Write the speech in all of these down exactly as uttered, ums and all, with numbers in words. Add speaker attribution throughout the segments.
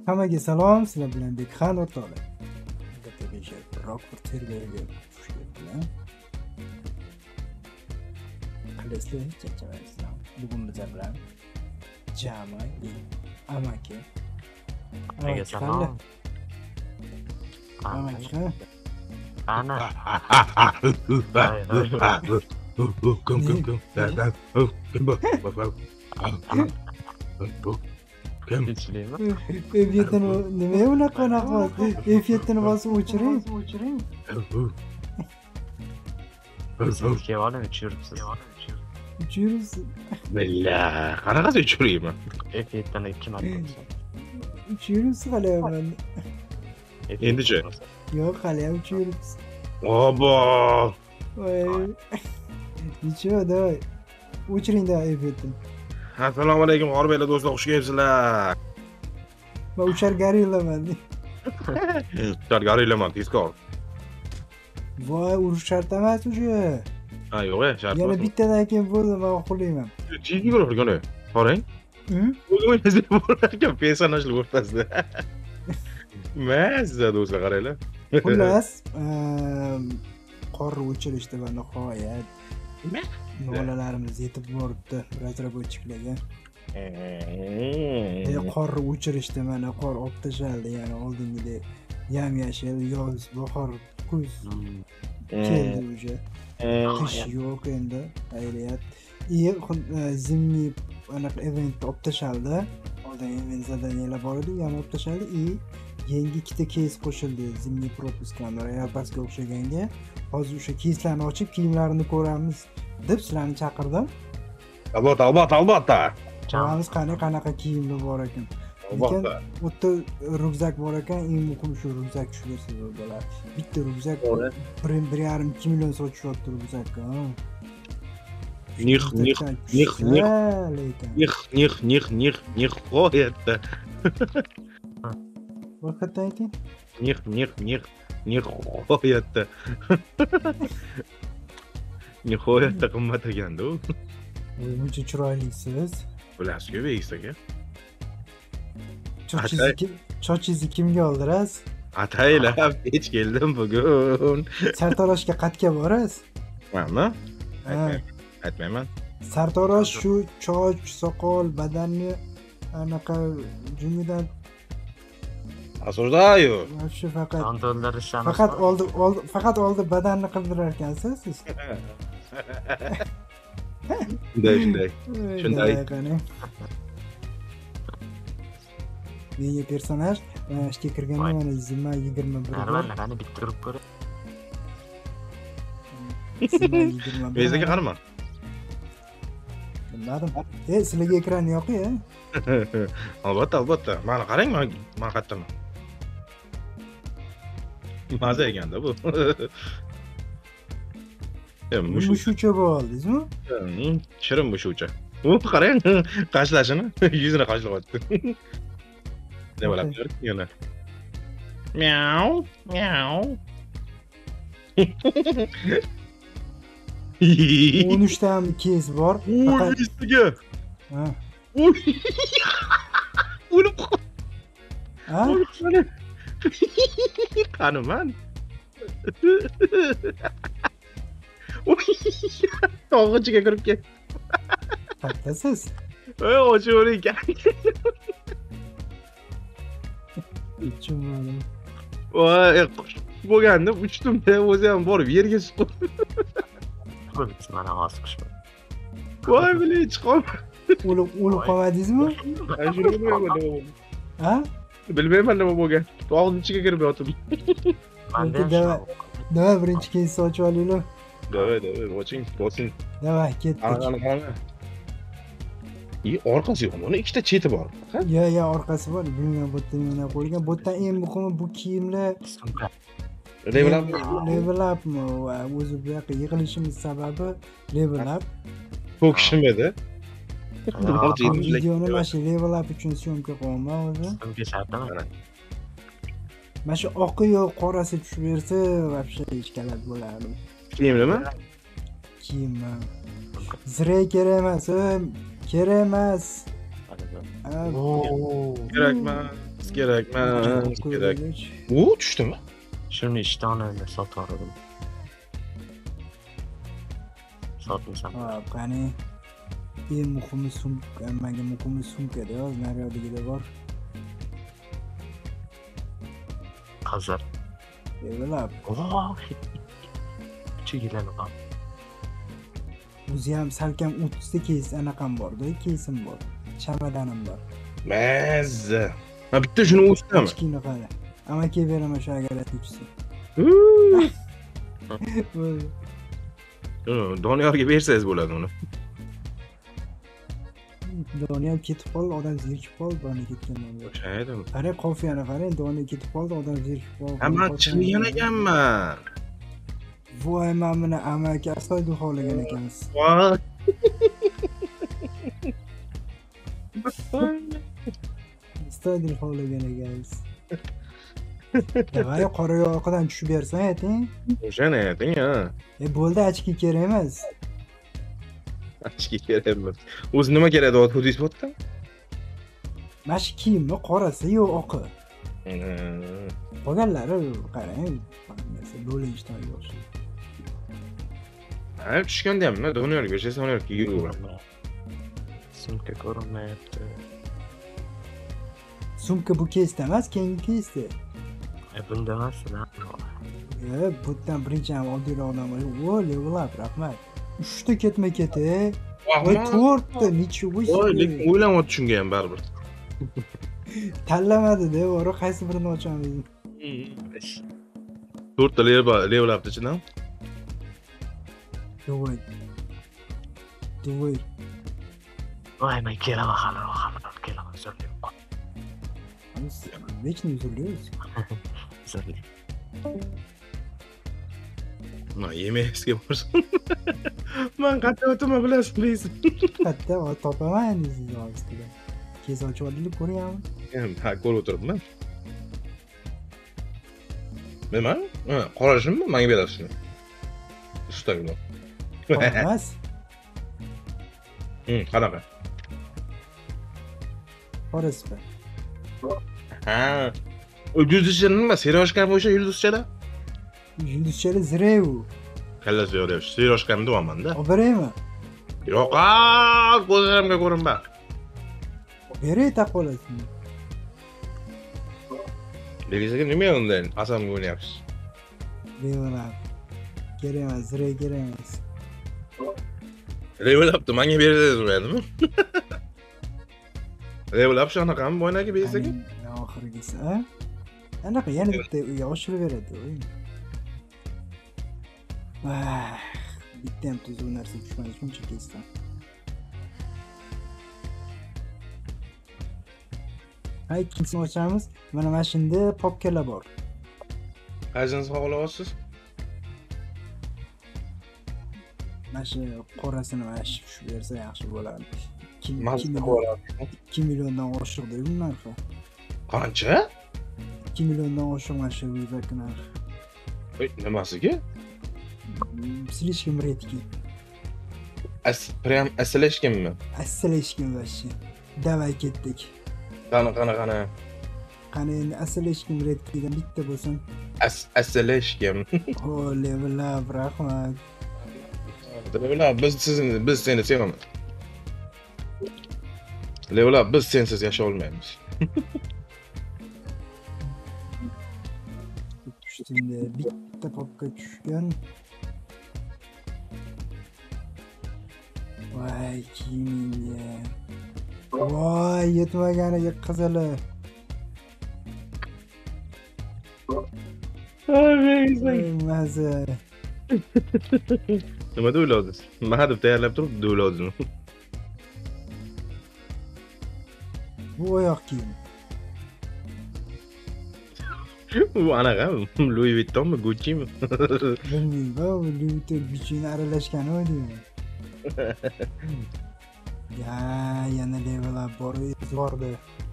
Speaker 1: Hammaga salom, sizlar bilan Bekxan o'rtoqlar. Gaplashib, Rockford serveriga tushib ketdilar. Qilasizlar, charchamaysizlar. Bugun bizlar bilan Jama, Amaki.
Speaker 2: Hammaga salom.
Speaker 1: Amaki.
Speaker 2: Ana.
Speaker 3: Kom, kom, kom. Daar, daar. Oh, kom, kom, kom. Kim?
Speaker 2: Tinchlikmi?
Speaker 1: F yetini nima unaqa unaqa? F yetini bosib o'chiring, o'chiring.
Speaker 2: Sizga olib uchiribsiz.
Speaker 1: Uchirsiz.
Speaker 3: Billa, qanaqasi uchirayman?
Speaker 2: F yetini ikki marta bo'lsa.
Speaker 1: Uchirsiz qalayapman.
Speaker 3: Endichi?
Speaker 1: Yo'q, qalay uchirsiz.
Speaker 3: Obo!
Speaker 1: Voy. Nicho, davay. O'chiring da F yetini.
Speaker 3: Assalomu alaykum, g'orbeylar do'stlar, xush kelibsizlar.
Speaker 1: Men uchar garillaman.
Speaker 3: Uchar garillaman, tezkor.
Speaker 1: Voy, urush shart emas uje.
Speaker 3: Ha, yo'q, shart emas.
Speaker 1: Yana bittadan keyin bo'ldi, men qo'llayman.
Speaker 3: Chiyki ko'rgan, qarang.
Speaker 1: Hm?
Speaker 3: O'zingizda bo'larkan personajlar o'rtasida. Mazza do'stlar, qaranglar.
Speaker 1: Xullas, qorni o'chirishdi va nihoyat nolalarimiz yetib boribdi razraботчикларga. E, qorni o'chirishdi, mana qor olib tashladi, ya'ni oldingidek yam-yashil, yoz, bahor, kuz keldi uje. Qish yo'q endi, xayriyat. И zimniy anaqa event olib tashladi. Oldin event zadaniyalar bor edi, yana olib tashladi. И yangi ikkita keys qo'shildi, zimniy propusк kamera, yapasga o'xshaganga. Hozir o'sha keyslarni ochib, kiyimlarini ko'ramiz deb sizlarni chaqirdim.
Speaker 3: Albatta, albatta, albatta.
Speaker 1: Ko'ramiz qani qanaqa kiyimlar bor ekan. Lekin o'tda ryukzak bor ekan, eng muhim shu ryukzak tushirsa bo'ladi. Bitta ryukzak bir yarim ikki million sotishyapti ryukzakka.
Speaker 3: Них, них, них, них, них, них, них, них, них, nihoyatda.
Speaker 1: Vaqtda ayting.
Speaker 3: Них, них, них, nihoyatda. Nihoyatda qimmat ekanda u.
Speaker 1: Buncha chiroylisiz.
Speaker 3: Bilasiz-ku, begistaga.
Speaker 1: Chochingizni kimga oldirasiz?
Speaker 3: Ataylab hech keldim bugun.
Speaker 1: Sartaroshga qatga borasiz?
Speaker 3: Mana?
Speaker 1: Ha.
Speaker 3: Aytmayman.
Speaker 1: Sartarosh shu choch, soqol, badanni anaqa jungidan
Speaker 3: Asurdaayo.
Speaker 1: shu faqat
Speaker 2: To'ndirishamiz.
Speaker 1: faqat oldi oldi faqat oldi badanni qildirar ekansiz siz.
Speaker 3: Shunday, shunday. Shunday.
Speaker 1: Menga personaj ishga kirganda mana zima yigirma bir bor.
Speaker 2: Mana bitirib ko'ring.
Speaker 1: Zima yigirma bir.
Speaker 3: Bezaga qarama.
Speaker 1: Bilmadim. E, sizlarga ekranni yoqing, a?
Speaker 3: Albatta, albatta. Mana qarang, men men qayerdaman. Maza ekanda bu.
Speaker 1: Mushukcha bo'ldingizmi?
Speaker 3: Shirin mushukcha. U qarang, qashlashini, yuzini qashlayapti. Nima bo'lib turibdi yana? Miau, miau.
Speaker 1: o'n uch ta keys bor.
Speaker 3: Faqat ustiga.
Speaker 1: Ha.
Speaker 3: O'lib qoldi.
Speaker 1: Ha?
Speaker 3: Qaniman. Tog'ichiga kirib ketdi.
Speaker 1: Qattasiz?
Speaker 3: Ey, o'chivering.
Speaker 1: Ichimman.
Speaker 3: Voy, bo'lganda uchdim-da, o'zi ham borib yerga chiqib.
Speaker 2: Ko'ribsiz mana hozir qush.
Speaker 3: Voy, bilay chiqol.
Speaker 1: O'lib o'lib qolmadingizmi? Ha?
Speaker 3: Bilmayman nima bo'lgan. Tog'ning ichiga kirib yotdim.
Speaker 2: Menda ham
Speaker 1: Nima birinchi keysni ochib olinglar.
Speaker 3: Davay, davay, oching, bosing.
Speaker 1: Davay, ketdik.
Speaker 3: Qani, qani. И orqasi yo'q, buni ikkita cheti bor.
Speaker 1: Ya, ya, orqasi bor. Bilmayman, bu yerdan yana qo'yilgan. Bu yerdan eng muhimi bu kiyimlar
Speaker 3: Level up.
Speaker 1: Level upmi? Va o'zi bu yoqqa yig'ilishimiz sababi level up.
Speaker 3: Ko'kishimda.
Speaker 1: Videoni mana shu level up uchun syomka qilaman o'zi.
Speaker 2: Unga shartmi?
Speaker 1: Mana shu oqi yo'q, qorasi tushib bersa, вообще ishkalat bo'lardi.
Speaker 3: Kiyimlimi?
Speaker 1: Kiyimmi? Zira kerak emas, kerak emas.
Speaker 3: Kerakman. Kerak, men kerak. U tushdimi?
Speaker 2: Shuni ishdan endi sotvordim. Sotmasam.
Speaker 1: Ha, qani. Eng muhimi sumka, menga muhimi sumkada, naryogida bor.
Speaker 2: Hozir.
Speaker 1: Evalab.
Speaker 2: Oh. Chigilani qam.
Speaker 1: O'zi ham salkam o'ttizta keys anaqam bor-da, keysim bor. Chamadanim bor.
Speaker 3: Mazza. Ha bitta shuni o'stami?
Speaker 1: Kichkina qara. Amaki beraman shu agar aytibsiz.
Speaker 3: Doniyorga bersangiz bo'ladi uni.
Speaker 1: Doniyor ketib qoldi, odam zerikib qoldi, bani ketganman.
Speaker 3: O'shaydim.
Speaker 1: Qara qofiyani qarang, Doniyor ketib qoldi, odam zerikib qoldi.
Speaker 3: Ha men chilgan ekanman.
Speaker 1: Voy, men buni amaki astoydil xohlagan ekansiz.
Speaker 3: Voy.
Speaker 1: Astoydil xohlagan ekansiz. Davay qora yoqidan tushib bersang ayting.
Speaker 3: O'shani ayting ha.
Speaker 1: E bo'ldi, achki kerak emas.
Speaker 3: Achki kerak emas. O'zi nima kerak edi hudud isbotda?
Speaker 1: Mana shu kiyimni qorasi yo'q oqi. Qolganlari qarang, bo'linishdan yo'q.
Speaker 3: Ha, tushganda ham nima Doniyorga bersangiz Doniyorga yuraveradi.
Speaker 2: Sumka ko'rinmayapti.
Speaker 1: Sumka bu keysda emas, keyingi keysda.
Speaker 2: E bunda emas, na.
Speaker 1: E, bundan birinchi ham oddiyroq odam bor. Vo, levelab, rahmat. uchta ketma-keti. Voy, to'rtta, nichego ish.
Speaker 3: Voy, lekin o'ylamadi shunga ham baribir.
Speaker 1: Tanlamadi-da, bor, qaysi birini ochaman dedim.
Speaker 3: to'rtta levelabdi ichidan.
Speaker 1: Voy. Voy.
Speaker 2: Voy, men kelaman hali, hali kelaman, zorlayman.
Speaker 1: Вечно üzülüyoruz.
Speaker 2: Zorli.
Speaker 3: Ma yemekizga borsin. Men qancha o'tma bilasiz, bilasiz.
Speaker 1: Hatta o topaman endi sizni hozirda. Kez ochib oldik, ko'ryapman.
Speaker 3: Ha, ko'rib o'tiribman. Nima? Ha, qorashimmi? Menga berasizmi? Ustagina.
Speaker 1: Emas.
Speaker 3: Hm, qanaqa?
Speaker 1: Qorasizmi?
Speaker 3: Ha. O yulduzcha nima? Seryoshka bo'yicha yulduzchalar?
Speaker 1: Yulduzchalar zirev.
Speaker 3: Kallasi yo'q, seryoshkani deyapman-da.
Speaker 1: Olib beraymi?
Speaker 3: Yo'q, ko'zlarimga ko'rinma.
Speaker 1: Beray taqolasini.
Speaker 3: Degisaga nima undan? Qasamga o'ynayapsiz.
Speaker 1: Bevalar. Kerak emas, zirev kerak emas.
Speaker 3: Levelapti, menga bersangiz bo'ladimi? Levelap shu anaqami bo'ynaga bersaga?
Speaker 1: Oxirgisi, ha? Anaqa yana bitta uyga oshirib beradi, o'yin. Vah, bitta ham tuzuk narsa tushmadi shuncha kesdan. Hay, ikkinchisini ochamiz. Mana mana shunda popkalar bor.
Speaker 3: Qaysini xohlayapsiz?
Speaker 1: Mana shu qorasini mana shu tushib bersa yaxshi bo'ladi. ikki milliondan oshiqdi bu narxi.
Speaker 3: Qancha?
Speaker 1: ikki milliondan oshiq mana shu uydagi narx.
Speaker 3: Ey, nimasiga?
Speaker 1: Слишком редкий.
Speaker 3: As, prям aslashkinmi?
Speaker 1: Aslashkin vashi. Davay ketdik.
Speaker 3: Qani, qani, qani.
Speaker 1: Qani endi aslashkin redkiydan bitta bo'lsin.
Speaker 3: As, aslashkin.
Speaker 1: O, levelab, rahmat.
Speaker 3: Levelab, biz sizni, biz seni sevamiz. Levelab, biz sensiz yasha olmaymiz.
Speaker 1: Şimdi bitta popka tushgan. Voy, kiyimga. Voy, yetmaganiga qizili. Voy, maza.
Speaker 3: Nima deyapsiz? Men hadeb tayyorlab turib deyapsizmi?
Speaker 1: Bu oyoq kiyim.
Speaker 3: Bu anaqa Louis Vuittonmi, Gucci'mi?
Speaker 1: Bilmayman, bu Louis Vuitton Gucci'ni aralashgani o'ylayman. Ya, yana levelab bor, bordi.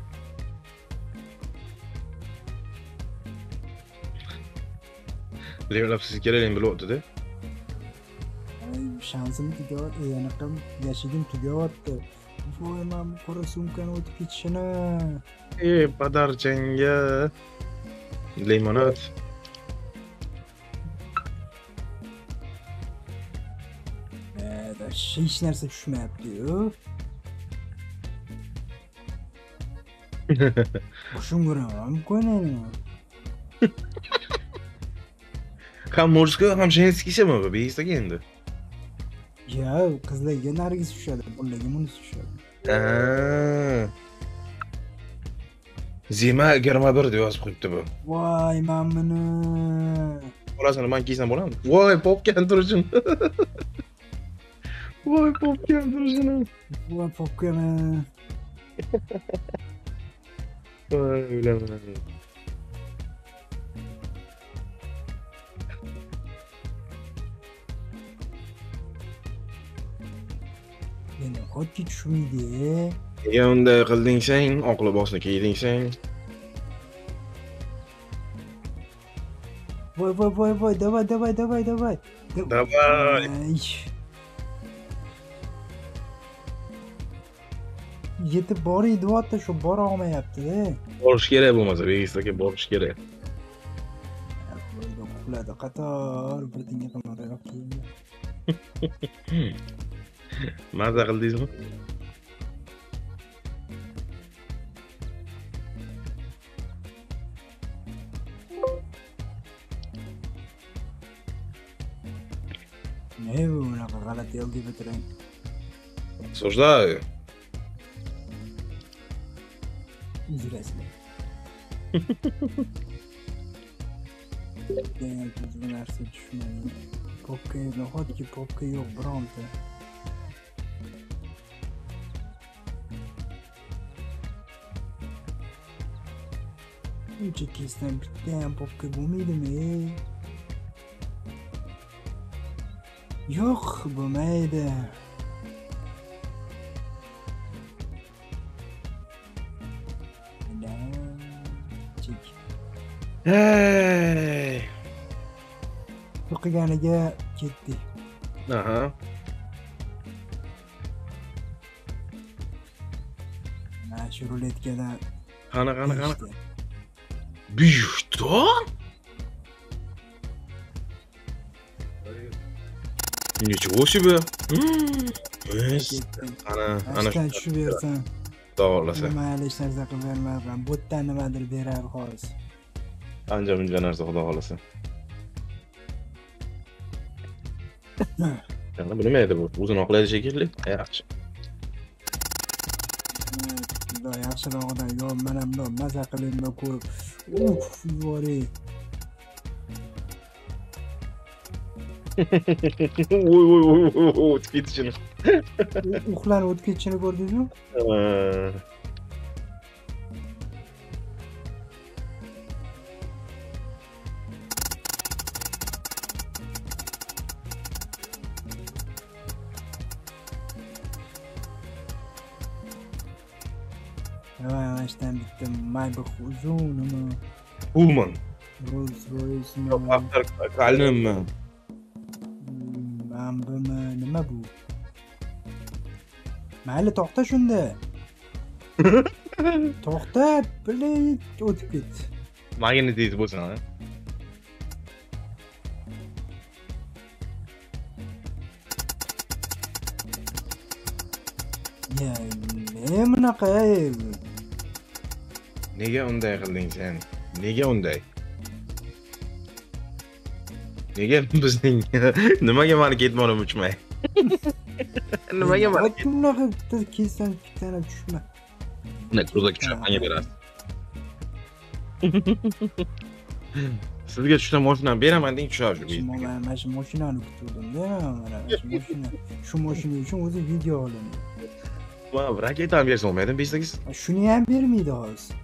Speaker 3: Levelab siz kerakligini bilyapti-da.
Speaker 1: Shansim tugayapti, yana qim yashigim tugayapti. Voy men bu qora sumkani o'tib ketishini.
Speaker 3: Ey padarchanga. Limonad.
Speaker 1: Ee, hech narsa tushmayapti-yu. Boshim ko'raman ko'nayman.
Speaker 3: Ham murska, ham женскийсimi bu beyistaga endi.
Speaker 1: Ya, qizlarga nargiz tushadi, bunlarga munisi tushadi.
Speaker 3: Ha. Zima yigirma bir deb yozib qo'yibdi bu.
Speaker 1: Voy, men buni.
Speaker 3: Bolasini men kiysam bo'ladimi? Voy, popkan turishini. Voy, popkan turishini.
Speaker 1: Voy, popkani.
Speaker 3: Voy, o'laman.
Speaker 1: Endi qotki tushmaydi.
Speaker 3: Nega unday qilding sen? Oq libosni kiyding sen.
Speaker 1: Voy, voy, voy, voy, davay, davay, davay, davay.
Speaker 3: Davay.
Speaker 1: Yetib boring deyapti, shu bora olmayapti-da.
Speaker 3: Borish kerak bo'lmasa, begistaga borish kerak.
Speaker 1: Ularda qator birdinga qilmaroq kiyindi.
Speaker 3: Maza qildingizmi? Ne bu bunaqa g'alati yo'l deb o'tirang. So'zlar.
Speaker 1: Uzrasizlar. Yani tuzlu narsa tushmaydi. Popka, nahotki popka yo'q bironta. Uncha kesdan bitta ham popka bo'lmaydimi? Yo'q, bo'lmaydi. Hey! O'qiganiga ketdik.
Speaker 3: Aha.
Speaker 1: Mana shu ruletkadan.
Speaker 3: Qani, qani, qani. Buyurdi. Nechego себе? Ana, ana
Speaker 1: shu tushib bersan.
Speaker 3: To'g'rilasa.
Speaker 1: Mayli hech narsa qilib bermayman. Bu yerdan nimadir berar hozir.
Speaker 3: Ancha buncha narsa xudo xolasa. Yana bilmaydi bu. O'zini oqlaydi shekilli. Yaxshi.
Speaker 1: Xudo yaxshirog'idan yo men ham bunday maza qilib ko'rib. Uf, yori.
Speaker 3: Voy voy voy voy o'tib ketishini.
Speaker 1: Uxlanib o'tib ketishini ko'rdingizmi? Ha, ishdan bitta Maybach uzunmi?
Speaker 3: Pullman.
Speaker 1: Rolls Royce mi?
Speaker 3: Yo'q, after Kalnimmi?
Speaker 1: Men buni nima bu? Mayli to'xta shunda. To'xta, bilik o'tib ket.
Speaker 3: Magnetit bo'lsin, ha?
Speaker 1: Ya, ne bunaqa?
Speaker 3: Nega unday qilding sen? Nega unday? Nega bizning nimaga meni ketmonim uchmay? Nimaga meni
Speaker 1: ket? Bunaqa bitta kesdan bittani tushma.
Speaker 3: Ne ko'zga tushib menga berasiz. Sizga tushsa mashinani beraman deng tushar shu.
Speaker 1: Mana shu mashinani kutdim-da, mana shu mashina. Shu mashina uchun o'zi video olaman.
Speaker 3: Mana raketani bersa olmaydimi besh-sakkiz?
Speaker 1: Shuni ham bermaydi hozir.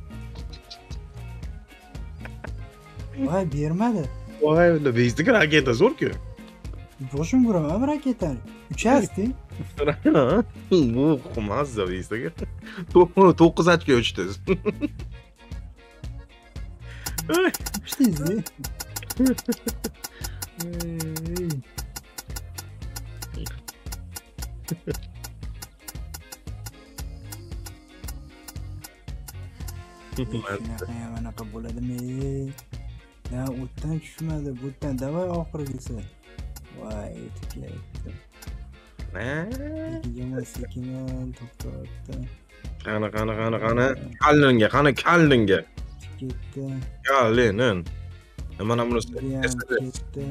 Speaker 1: Voy, bermadi.
Speaker 3: Voy, unda besh-sakkiz raketa zo'r-ku.
Speaker 1: Boshim ko'raman raketani. Uchasti.
Speaker 3: Bu mazza besh-sakkiz. to'qqiz ochga uchdi.
Speaker 1: Uchdingiz? Shunaqa ham anaqa bo'ladimi? Ya o'tdan tushmadi, bo'tdan davay oxirgisi. Voy, etib ketdi. Sekin sekin to'xtatdi.
Speaker 3: Qani qani qani qani kallinga qani kallinga
Speaker 1: ketdi.
Speaker 3: Kallinin. Mana bunisi
Speaker 1: ketdi.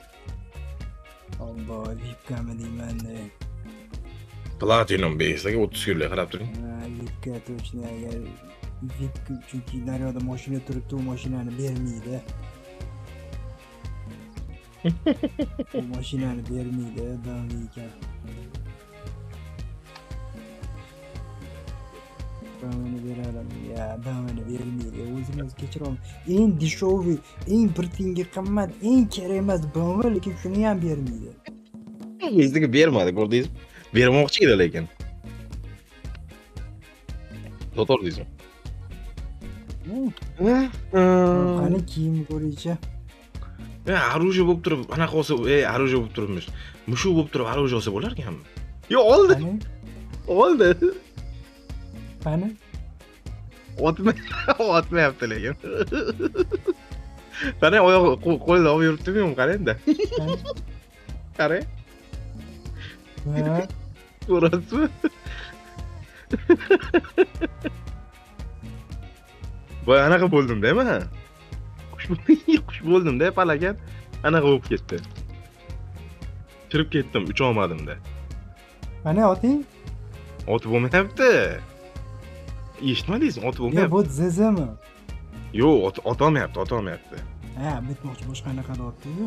Speaker 1: Allo, vipkami deyman-da.
Speaker 3: Platinum beysdagi o'ttiz kunlik qarab turing.
Speaker 1: Ha, vipka точно agar vip chunki daryoda mashina turibdi, u mashinani bermaydi. U mashinani bermaydi, davomli ekan. Davomini beralam. Ya, davomini bermaydi. O'zingiz kechiring. Eng dешёвый, eng bir tiyinga qimmat, eng kerak emas bomba, lekin shuni ham bermaydi.
Speaker 3: Bizga bermadi, ko'rdingizmi? Bermoqchi edi lekin. To'g'ri deysizmi?
Speaker 1: Qani kiyim ko'raycha.
Speaker 3: Ya, оружие bo'lib turib, anaqa olsa, ey, оружие bo'lib turibmish. Mushuk bo'lib turib оружие olsa bo'lar ekanmi? Yo, oldi. Oldi.
Speaker 1: Qani?
Speaker 3: Otma, otmayapti lekin. Qani oyoq qo'lda olib yuribdimi, qarang-da. Qarang.
Speaker 1: Ha.
Speaker 3: Ko'rasizmi? Voy, anaqa bo'ldim-da men. Qush qush bo'ldim-da, palakat. Anaqa bo'lib ketdi. Kirib ketdim, ucha olmadim-da.
Speaker 1: Qani oting?
Speaker 3: Oti bo'lmayapti. Eshitmadingizmi? Oti bo'lmayapti.
Speaker 1: Yo, bu zezami?
Speaker 3: Yo'q, ot olmayapti, ot olmayapti.
Speaker 1: Ha, bitmoqchi boshqa anaqa otdi-yu.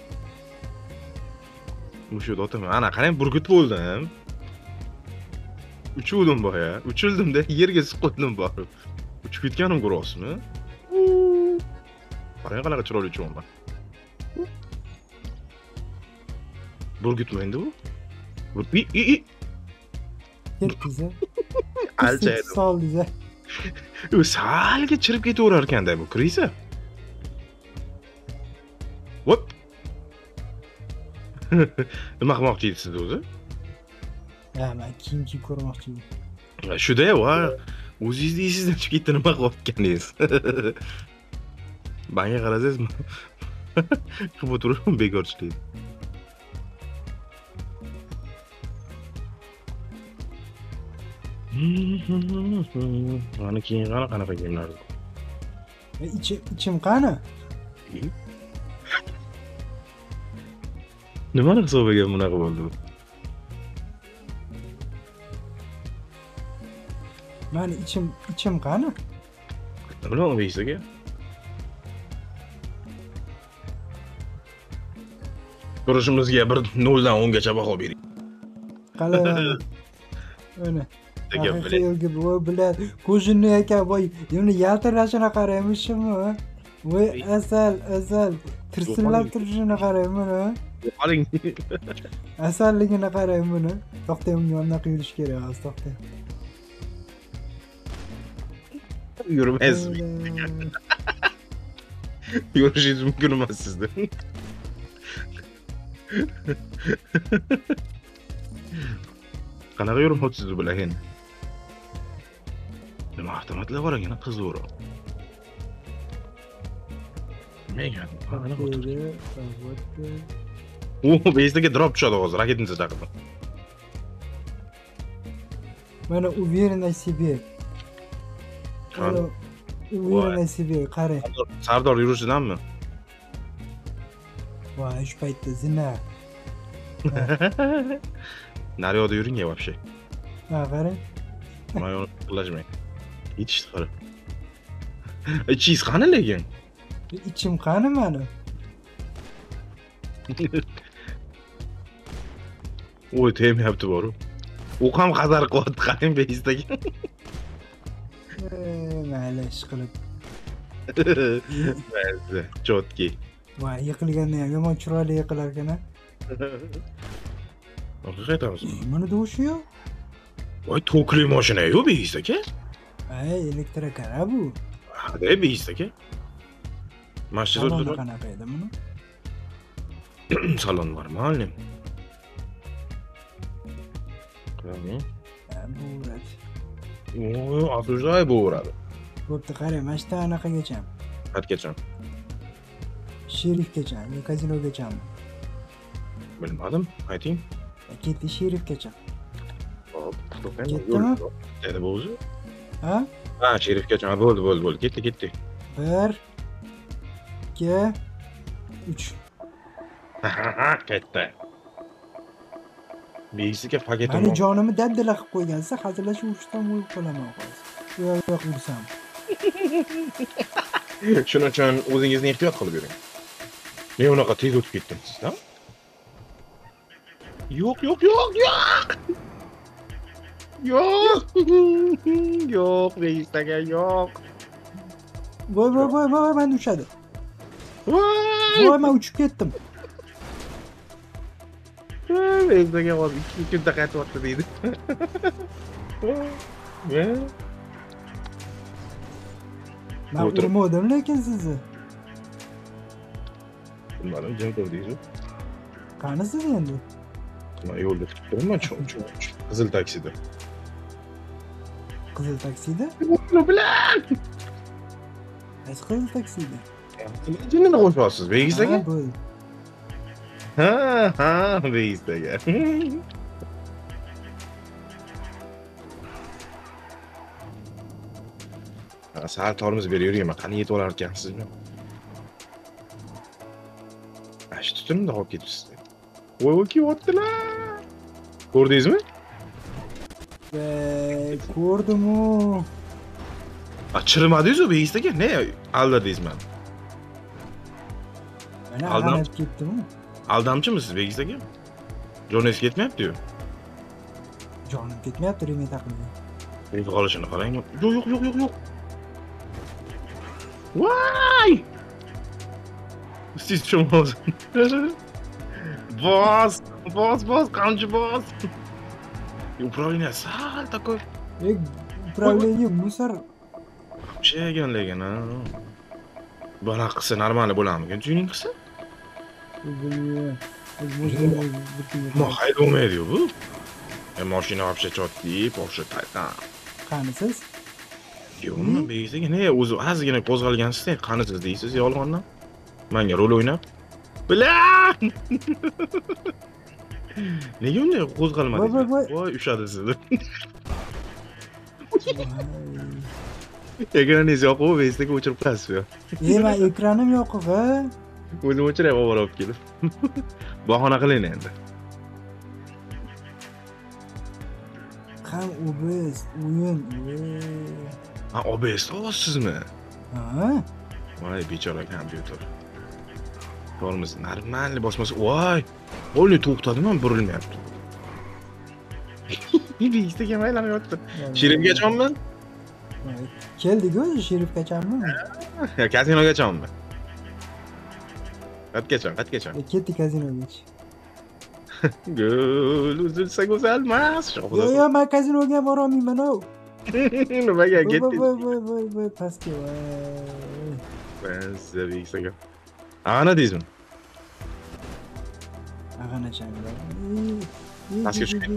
Speaker 3: Mushuk otaman. Ana qarang, burgut bo'ldim. Uchuvdim boya. Uchildim-da, yerga siqib qo'ydim borib. Uchib ketganim ko'ryapsizmi? Qarang, qanaqa chiroyli uchaman. Burgutmi endi bu? I i i.
Speaker 1: Ketdiz-a?
Speaker 3: Alchaydi.
Speaker 1: Soldiz-a?
Speaker 3: U salga chirib ketaverar ekanda bu, kirisa. Hop. Nima qilmoqchi edingiz o'zi?
Speaker 1: Ha, men kiyim kiyib ko'rmoqchi edim.
Speaker 3: Shuda va o'zingizni esingizdan chiqib ketdi, nima qilayotganingiz. Banga qarasangizmi? Qilib o'tirib bekorchilik. Mana keyin qana qanaqa kiyimlar?
Speaker 1: Ichim ichim qani?
Speaker 3: Nimani hisobiga bunaqa bo'ldi?
Speaker 1: Mani ichim ichim qani?
Speaker 3: Nima deysiz-ga? Ko'rishimizga bir nol dan o'n gacha baho bering.
Speaker 1: Qala. Ana. Haqiqiy bu bilan ko'zini ekan, voy, uni yaltirashini qaraymışmi? Voy, asal, asal. Tirsillab turishini qarayman, ha?
Speaker 3: Qaring.
Speaker 1: Asalligini qarang buni. To'xtang, unga anaqa yurish kerak, az to'xtang.
Speaker 3: Yurmaysiz. Yurishingiz mumkin emas sizda. Qanaqa yurmoqchisiz bular endi? Nima avtomatlar bor ekan, qiziqroq. Mega. O, bezdagi drop tushadi hozir, raketnicha chaqirdim.
Speaker 1: Mana уверенность в себе. Mana уверенность в себе, qarang.
Speaker 3: Sardor yurishidanmi?
Speaker 1: Voy, shu paytda zina.
Speaker 3: Naryoqda yuring-ya вообще.
Speaker 1: Ha, qarang.
Speaker 3: Mayoni qilajmang. Yetishdi qara. Ichingiz qani lekin?
Speaker 1: Ichim qani mani?
Speaker 3: Oy, tegmayapti boru. U ham qadar qilyapti, qarang bezdagi.
Speaker 1: Mayli, ish qilib.
Speaker 3: Mayli, chotki.
Speaker 1: Voy, yiqilganda ham yomon chiroyli yiqilar ekan-a.
Speaker 3: Haqiqatan o'zi.
Speaker 1: Mana do'shiyo.
Speaker 3: Voy, tokli mashina-yu bezdagi.
Speaker 1: Ay, elektrokara bu.
Speaker 3: Hada bezdagi. Mashina
Speaker 1: Saloni qanaqa edi buni?
Speaker 3: Salon нормальный. Qarang.
Speaker 1: Ha, bo'radi.
Speaker 3: O, asujay bo'radi.
Speaker 1: Bo'pti, qarang, mana shu yerda anaqagacha.
Speaker 3: Qayergacha?
Speaker 1: Sherifgacha, yo kazinogachami?
Speaker 3: Bilmadim, ayting.
Speaker 1: Ketdi sherifgacha.
Speaker 3: Hop,
Speaker 1: Ketdimi?
Speaker 3: Dedi bu o'zi.
Speaker 1: Ha?
Speaker 3: Ha, sherifgacha. Ha, bo'ldi, bo'ldi, bo'ldi. Ketdi, ketdi.
Speaker 1: bir, ikki, uch.
Speaker 3: Ha, ha, ha, ketdi. Beysiga paketim
Speaker 1: Mani
Speaker 3: bor.
Speaker 1: jonimni dabdala qilib qo'ygansiz, hazillashib urishdan o'lib qolaman hozir. U yoq ursam.
Speaker 3: Shuning uchun o'zingizni ehtiyot qilib yuring. Men unaqa tez o'tib ketdim sizdan. Yo'q, yo'q, yo'q, yo'q. Yo'q. Yo'q, Beysiga yo'q.
Speaker 1: Voy, voy, voy, voy, meni uçadi.
Speaker 3: Voy!
Speaker 1: Voy, men uchib ketdim.
Speaker 3: Beysiga hozir ikki kunda qaytyapti deydi.
Speaker 1: Men urmadim lekin sizni.
Speaker 3: Bilmadim, jim ko'rdingiz-ku.
Speaker 1: Qani siz endi?
Speaker 3: Men yo'lda kutib turibman, chon-chon. Qizil taksida.
Speaker 1: Qizil taksida?
Speaker 3: Buni bilan.
Speaker 1: Qaysi qizil taksida?
Speaker 3: Jinnini qo'shyapsiz, Beysiga?
Speaker 1: Ha, bo'ldi.
Speaker 3: Ha, ha, Beysiga. Sal tormoz berib yurayman, qani yetib olar ekansizmi? Ash tutunimda qolib ketibsiz. Voy, kelyaptilar. Ko'rdingizmi?
Speaker 1: Voy, ko'rdim-u.
Speaker 3: A, chirimadingiz-ku Beysiga? Ne aldirdingiz meni?
Speaker 1: Mana
Speaker 3: Aldam-
Speaker 1: ag'anab ketdim-u.
Speaker 3: Aldamchimisiz Beysiga? Joningiz ketmayapti-yu.
Speaker 1: Jonim ketmayapti remey taqilgan.
Speaker 3: O'zi qolishini qarang. Yo'q, yo'q, yo'q, yo'q, yo'q. Voy! Siz cho'moz. Bos, bos, bos, qamchi bos. Upravlение sal такой.
Speaker 1: Ey, upravlение musor.
Speaker 3: Cheganligin, ha. Bana qilsa normal bo'larmikan? Tuning qilsa? Ma haydolmaydi bu. E mashina вообще четкий, Porsche Taycan.
Speaker 1: Qanisiz?
Speaker 3: Yo'qmi, Beysiga ne o'zi ozgina qo'zg'algansiz, qanisiz deysiz yolg'ondan. Menga rol o'ynab. Bilan! Nega unday qo'zg'almadingiz?
Speaker 1: Voy, voy, voy.
Speaker 3: Voy, ushadi sizni. Ekraningiz yo'q-ku, Beysiga o'chirib qo'yasiz-ku.
Speaker 1: Ey, men ekranim yo'q-ku.
Speaker 3: O'zim o'chirib olib kelib. Bahona qiling endi.
Speaker 1: Ham O B S, o'yin.
Speaker 3: Ha, O B S olasizmi?
Speaker 1: Ha?
Speaker 3: Voy, bechora kompyuter. Tormoz normal bosmasa, voy! O'li to'xtadimi, burilmayapti. Beysiga maylanayapti. Sherifgachonmi?
Speaker 1: Keldik-ku, Sherifgachami?
Speaker 3: Ya kazinogachonmi? Qatgachon, qatgachon.
Speaker 1: Ketdik kazinogacha.
Speaker 3: Gul uzilsa go'zalmas.
Speaker 1: Yo'q, yo'q, men kazinoga ham borolmayman-ku.
Speaker 3: Nimaga
Speaker 1: Voy,
Speaker 3: ketdingiz?
Speaker 1: voy, voy, voy, voy, pastga, voy.
Speaker 3: Ben size Beysiga. Ana deysizmi?
Speaker 1: Ag'anachamlar.
Speaker 3: Pastga tushing.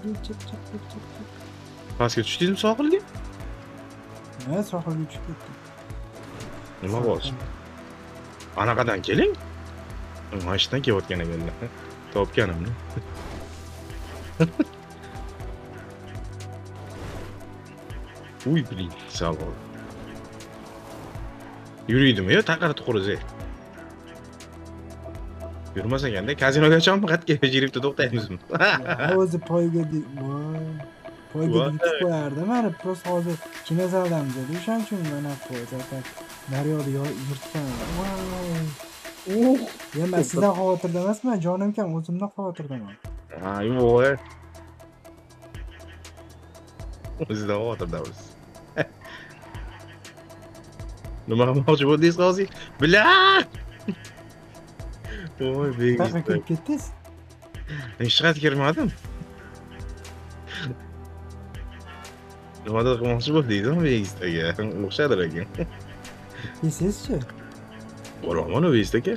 Speaker 3: Pastga tushdingizmi sohilga?
Speaker 1: Ha, sohilga tushib ketdim.
Speaker 3: Nima bo'lsin? Anaqadan keling. Mashinadan kelayotgan ekanlar. Topganimni. Uy, blin, savol. Yuriydimi yo taqir tuquriz. Yurmas ekanda kazinogachonmi qatga jiribda to'xtaymizmi?
Speaker 1: O'zi poyga voy. Poyga yutib qo'yardi. Mana prosta hozir kinozaldamiz edi. O'shaning uchun mana qo'ydi. Daryoda yurtgan. Voy. Uh, ya men sizdan xavotirda emasman, jonim kam, o'zimdan xavotirdaman.
Speaker 3: Ha, yo'q. O'zida xavotirdamiz. Nima qilmoqchi bo'ldingiz hozir? Bilan! Voy,
Speaker 1: Taqa
Speaker 3: Beysiga.
Speaker 1: kirib ketdingiz?
Speaker 3: Hech qayerga kirmadim. Nimadir qilmoqchi bo'ldingiz-mi Beysiga? O'xshadir ekan.
Speaker 1: Esingizchi?
Speaker 3: Boraman Beysiga.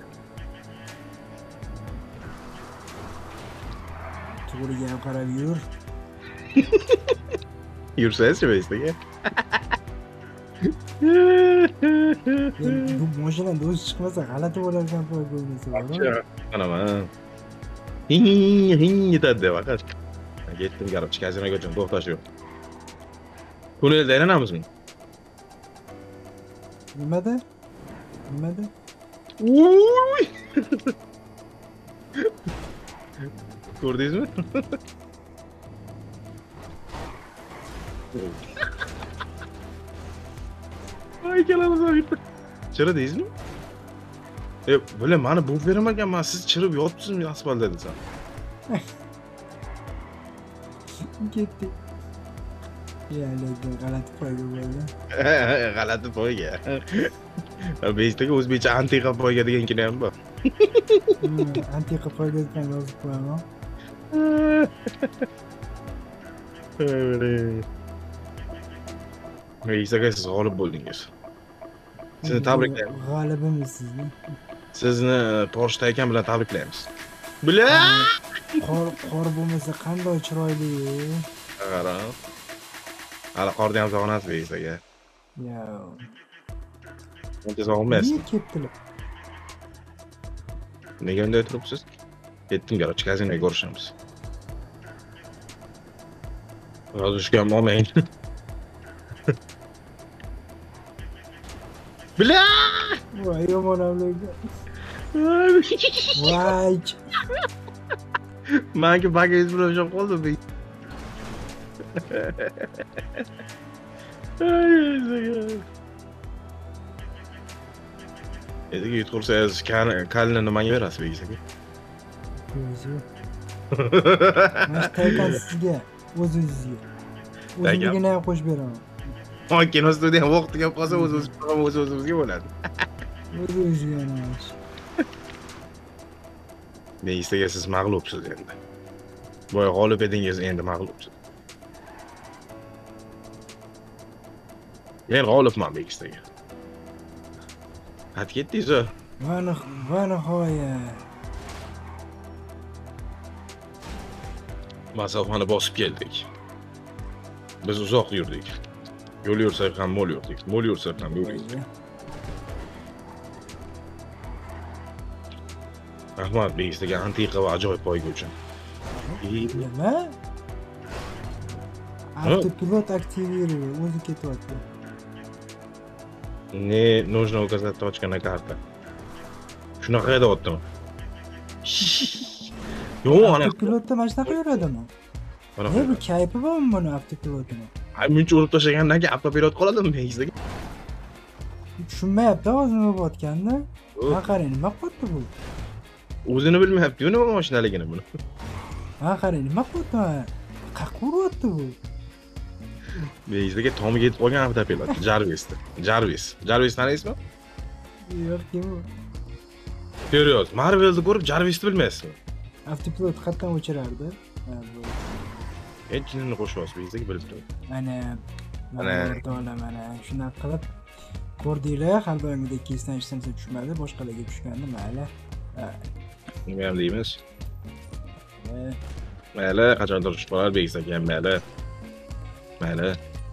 Speaker 1: To'g'riga ham qarab yur.
Speaker 3: Yursangiz Beysiga.
Speaker 1: Yani bu mashinada o'zi chiqmasa g'alati bo'larkan poyga o'ynasa bor.
Speaker 3: Qanaqa? Hing hing yetadi faqat. Ketdim garaj kazinoga uchun to'xtash yo'q. Tunelda aylanamizmi?
Speaker 1: Nimada? Nimada?
Speaker 3: Uy! Ko'rdingizmi? Ay kelamiz bitta. Chiridingizmi? E, bile mani bu bermagan, men siz chirib yotibsizmi asfaltda desam.
Speaker 1: Ketdi. Yani g'alati poyga bo'ldi.
Speaker 3: G'alati poyga. Beshtaga o'zbekcha antiqa poyga degan kino ham bor.
Speaker 1: Antiqa poyga deb yozib qo'yaman.
Speaker 3: Neyse siz g'olib bo'ldingiz. Sizni tabriklayman.
Speaker 1: G'olibimizsiz.
Speaker 3: Sizni Porsche ekan bilan tabriklaymiz. Bila!
Speaker 1: Qor qor bo'lmasa qanday chiroyli.
Speaker 3: Qara. Hali qorda ham sog'inasiz Beyzaga.
Speaker 1: Ya.
Speaker 3: Uncha sog'inmaysiz.
Speaker 1: Niye ketdilar?
Speaker 3: Nega unday turibsiz? Ketdim garaj kazinoga ko'rishamiz. Yozishgan olmang. Bila!
Speaker 1: Voy yomon avlodga. Voy.
Speaker 3: Menga bagiz bilan o'xshab qoldi bu. Endi yutqursangiz kalni nimaga berasiz Beyzaga?
Speaker 1: O'zi. Mana taykan sizga, o'zingizga. O'zimgina ham qo'shib beraman.
Speaker 3: Hoy, kino studiya ham vaqti kelib qolsa o'z-o'z o'z-o'zimizga bo'ladi.
Speaker 1: O'zingizga ham.
Speaker 3: Beyzaga siz mag'lubsiz endi. Boya g'olib edingiz, endi mag'lubsiz. Men g'olibman Beyzaga. Qat ketdingiz-ku.
Speaker 1: Mana va nihoyat.
Speaker 3: Masofani bosib keldik. Biz uzoq yurdik. Yo'l yursak ham mo'l yurdik. Mo'l yursak ham yo'l yurdik. Rahmat Beyzaga antiqa va ajoyib poyga uchun.
Speaker 1: Nima? Автопилот активировал, o'zi ketyapti.
Speaker 3: Ne, нужно указать точка на карте. Shunaqa aytayaptimi? Yo'q, ana
Speaker 1: Avtopilotda mana shunaqa yuradimi? Ne bu kayfi bormi buni avtopilotini?
Speaker 3: Ay, muncha urib tashlagandan keyin avtopilot qoladimi Beyzaga?
Speaker 1: Tushunmayapti o'zini bo'layotganda. Ha qarang, nima qilyapti bu?
Speaker 3: O'zini bilmayapti-ku nima mashinaligini buni.
Speaker 1: Ha qarang, nima qilyapti? Qayerga uryapti bu?
Speaker 3: Beyzaga tomiga yetib qolgan avtopilot. Jarvisdi. Jarvis. Jarvis taniysizmi?
Speaker 1: Yo'q, kim u?
Speaker 3: Serios, Marvel'ni ko'rib Jarvisni bilmaysizmi?
Speaker 1: Avtopilot qatdan o'chirardi. Ha bu.
Speaker 3: Hech jinni qo'shyapsiz Beyzaga bilib turib.
Speaker 1: Mana
Speaker 3: Ana.
Speaker 1: mana mana shunaqa qilib ko'rdinglar, har doimgidek kesdan hech narsa tushmadi, boshqalarga tushgandi, mayli.
Speaker 3: Nima ham deymiz?
Speaker 1: Eh,
Speaker 3: Mayli, qachondir tushib qolar Beyzaga ham mayli. Mayli,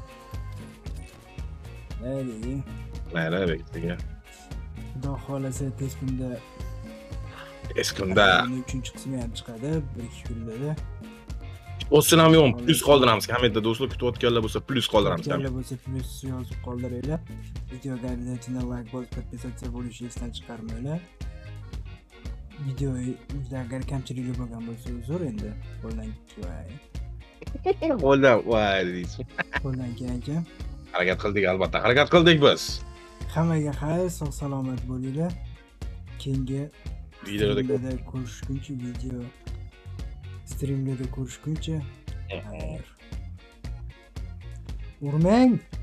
Speaker 1: mayli.
Speaker 3: mayli Beyzaga.
Speaker 1: Xudo xolasa tez kunda
Speaker 3: Eskunda.
Speaker 1: uchinchi qismi ham chiqadi, bir ikki kunda.
Speaker 3: O'sin ham yo'q, plus qoldiramiz. Kommentda do'stlar kutayotganlar bo'lsa, plus qoldiramiz.
Speaker 1: Kutayotganlar bo'lsa, plus yozib qoldiringlar. Videoga obязательно like bosib, podpisatsiya bo'lishni esdan chiqarmanglar. Videoda agar kamchiligi bo'lgan bo'lsa, uzr endi. Qo'ldan kelmay.
Speaker 3: Qo'ldan voy deysiz.
Speaker 1: Qo'ldan kelgan.
Speaker 3: Harakat qildik albatta. Harakat qildik biz.
Speaker 1: Hammaga xayr, sog' salomat bo'linglar. Keyingi
Speaker 3: Videoda
Speaker 1: streamlarda ko'rishguncha, video streamlarda ko'rishguncha. Xayr. Urmang.